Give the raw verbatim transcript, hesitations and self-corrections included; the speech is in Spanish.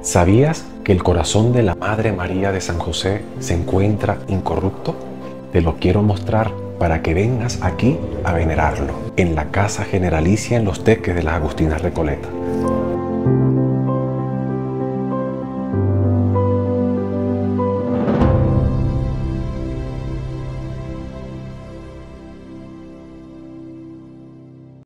¿Sabías que el corazón de la Madre María de San José se encuentra incorrupto? Te lo quiero mostrar para que vengas aquí a venerarlo, en la Casa Generalicia en Los Teques de las Agustinas Recoleta.